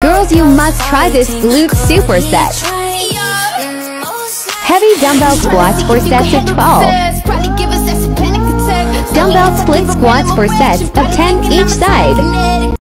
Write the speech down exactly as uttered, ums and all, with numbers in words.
Girls, you must try this glute superset. Heavy dumbbell squats for sets of twelve. Dumbbell split squats for sets of ten each side.